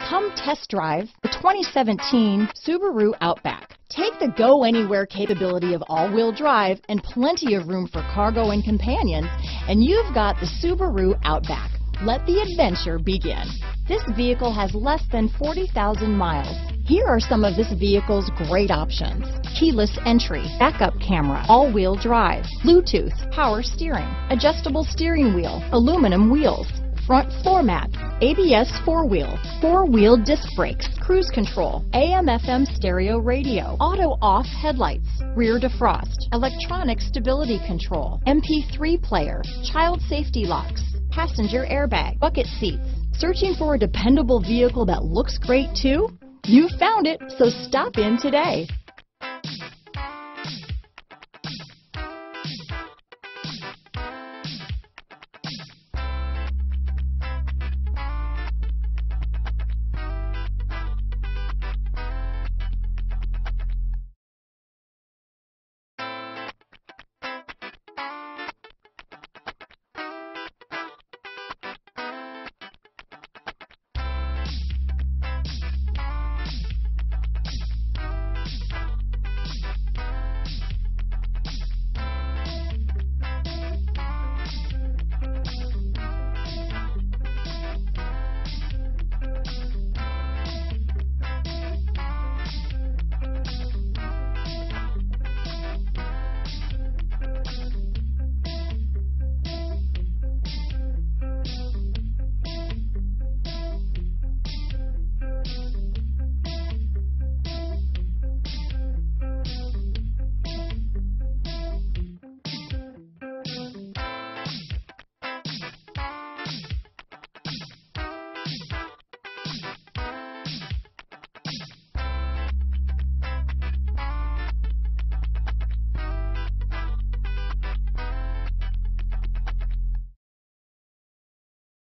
Come test drive the 2017 Subaru Outback. Take the go-anywhere capability of all-wheel drive and plenty of room for cargo and companions, and you've got the Subaru Outback. Let the adventure begin. This vehicle has less than 40,000 miles. Here are some of this vehicle's great options: keyless entry, backup camera, all-wheel drive, Bluetooth, power steering, adjustable steering wheel, aluminum wheels, front floor mat, ABS four-wheel disc brakes, cruise control, AM/FM stereo radio, auto-off headlights, rear defrost, electronic stability control, MP3 player, child safety locks, passenger airbag, bucket seats. Searching for a dependable vehicle that looks great too? You found it, so stop in today.